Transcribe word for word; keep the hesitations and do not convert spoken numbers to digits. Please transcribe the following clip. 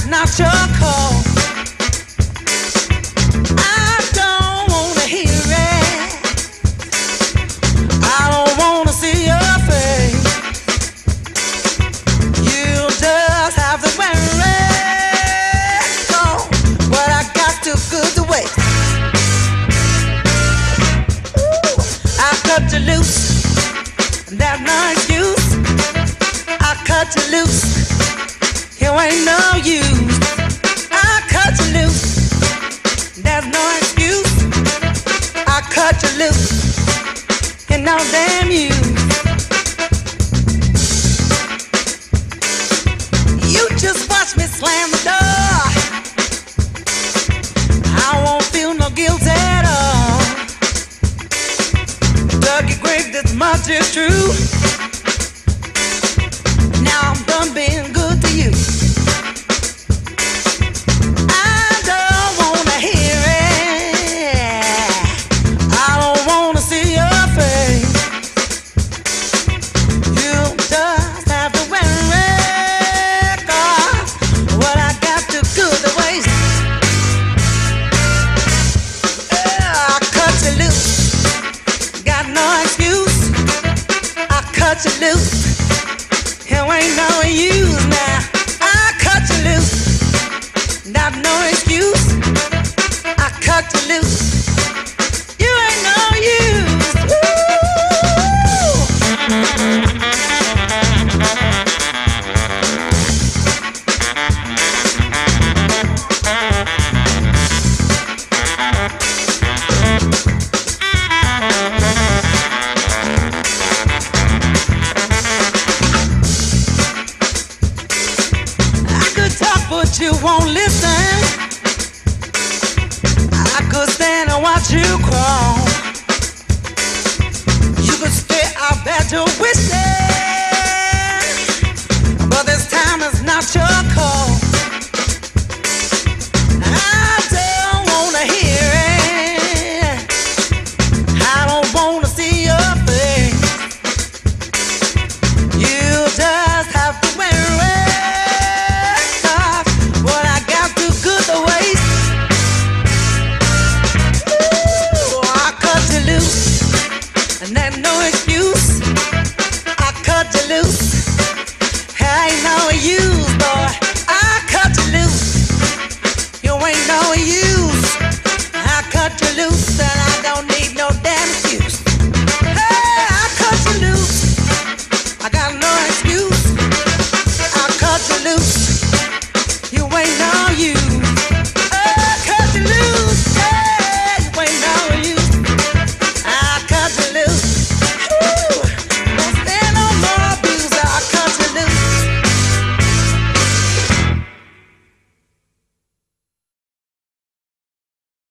not your call. I don't wanna hear it. I don't wanna see your face. You just have to wear it. Oh, what I got too good to wait. Ooh, I cut you loose. That's no excuse. I cut you loose. You ain't no use. I cut you loose. There's no excuse. I cut you loose. You know damn you. You just watch me slam the door. I won't feel no guilt at all. Dougie Gregg, this much is true. Now I'm done being good to you. I don't wanna hear it. I don't wanna see your face. You just have to wear it. 'Cause what I got too good to waste. Yeah, I cut you loose. Got no excuse. I cut you loose. You ain't no use now. I cut you loose. Not no excuse. I cut you loose. You ain't no use. Ooh. But you won't listen. I could stand and watch you crawl. You could stay, I bet you wish